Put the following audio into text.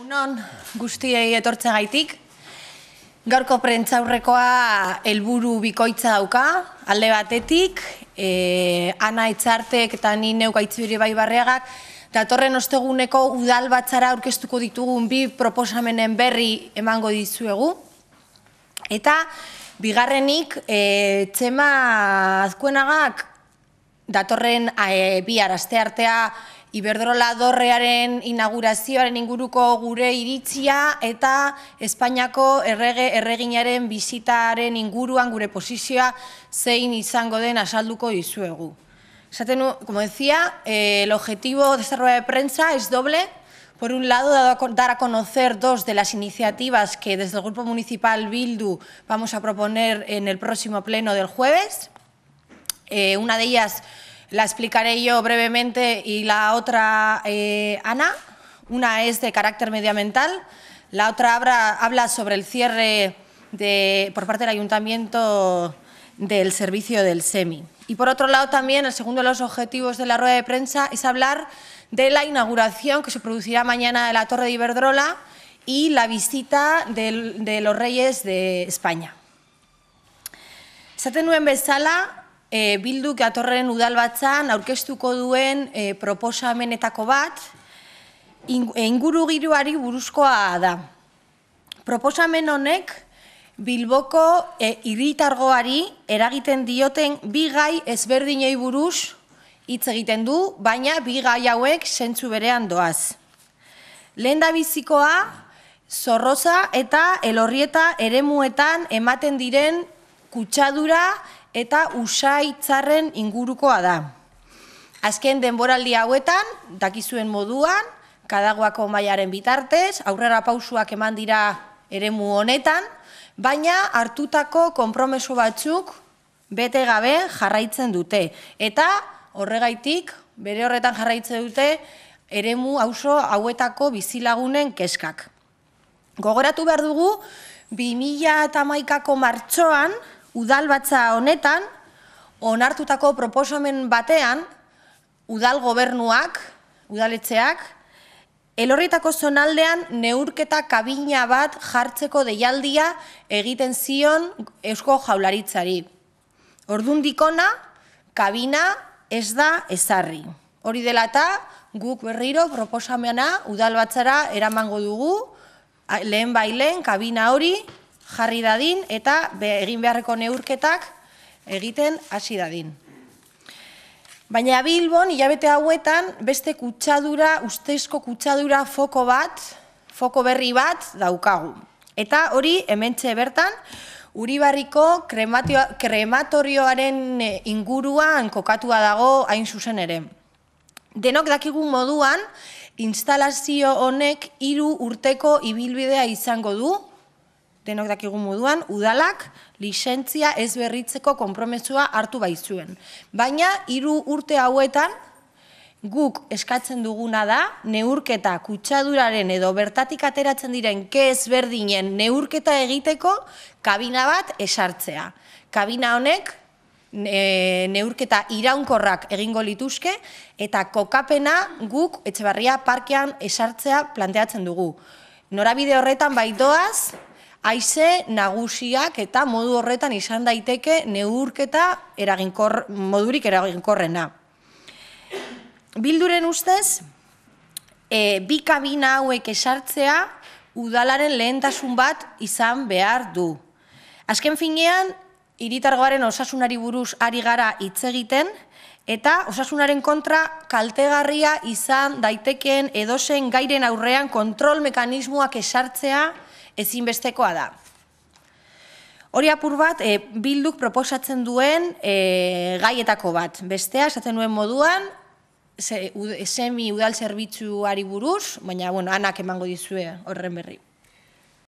Egunon guztiei etortzegaitik. Gaurko prentsaurrekoa helburu bikoitza dauka, alde batetik, Ana Etxartek eta ni neu Gaitzibiri Baibarriagak datorren osteguneko udalbatzara aurkeztuko ditugun bi proposamenen berri emango dizuegu. Eta bigarrenik, Txema Azkuenagak datorren bihar asteartea Iberdrola dorrearen inaugurazioaren inguruko gure iritzia eta Espainiako erreginaren bisitaren inguruan gure posizioa zein izango den azalduko dizuegu. Como decía, el objetivo de esta rueda de prensa es doble. Por un lado, dar a conocer dos de las iniciativas que desde el Grupo Municipal Bildu vamos a proponer en el próximo pleno del jueves. Una de ellas la explicaré yo brevemente y la otra Ana. Una es de carácter medioambiental, la otra habla sobre el cierre por parte del Ayuntamiento del servicio del SEMI. Y por otro lado también, el segundo de los objetivos de la rueda de prensa es hablar de la inauguración que se producirá mañana de la Torre de Iberdrola y la visita de los Reyes de España. Esaten nuen bezala, Bilduk datorren udalbatzan aurkeztuko duen proposamenetako bat ingurugiroari buruzkoa da. Proposamen honek Bilboko hiritargoari eragiten dioten bi gai ezberdinei buruz hitz egiten du, baina bi gai hauek zentzu berean doaz. Lehendabizikoa, Zorroza eta Elorrieta eremuetan ematen diren kutsadura eta usai txarren ingurukoa da. Azken denboraldi hauetan, dakizuen moduan, Kadaguako mailaren bitartez, aurrera pausuak eman dira eremu honetan, baina hartutako konpromeso batzuk bete gabe jarraitzen dute. Eta horregaitik, bere horretan jarraitzen dute, eremu auzo hauetako bizilagunen keskak. Gogoratu behar dugu, 2011ko martxoan, udalbatza honetan, onartutako proposamen batean, udal gobernuak, udaletxeak, Elorrietako zonaldean neurketa kabina bat jartzeko deialdia egiten zion Eusko Jaurlaritzari. Ordundik hona, kabina ez da ezarri. Hori dela eta guk berriro proposamena udalbatzara eramango dugu, lehen bailen kabina hori jarri dadin eta egin beharreko neurketak egiten hasi dadin. Baina Bilbon, hilabete hauetan, beste kutsadura, ustezko kutsadura foko berri bat daukagu. Eta hori, hementxe bertan, Uribarriko krematorioaren inguruan kokatua dago hain zuzen ere. Denok dakigun moduan, instalazio honek 3 urteko ibilbidea izango du, denok dakigun moduan, udalak lizentzia ez berritzeko konpromesua hartu baitzuen. Baina, 3 urte hauetan, guk eskatzen duguna da, neurketa kutsaduraren edo bertatik ateratzen diren ke ezberdinen neurketa egiteko kabina bat esartzea. Kabina honek, neurketa iraunkorrak egingo lituzke, eta kokapena guk Etxebarria parkean esartzea planteatzen dugu. Norabide horretan baitoaz, haize nagusiak eta modu horretan izan daiteke neurketa modurik eraginkorrena. Bilduren ustez, bi kabina hauek esartzea udalaren lehentasun bat izan behar du. Azken finean, hiritargoaren osasunari buruz ari gara hitz egiten, eta osasunaren kontra kaltegarria izan daitekeen edozen gairen aurrean kontrol mekanismoak esartzea ezinbestekoa da. Hori apur bat, Bilduk proposatzen duen gaietako bat. Bestea, esaten nuen moduan, SEMI udal zerbitzuari buruz, baina Anak emango dizue horren berri.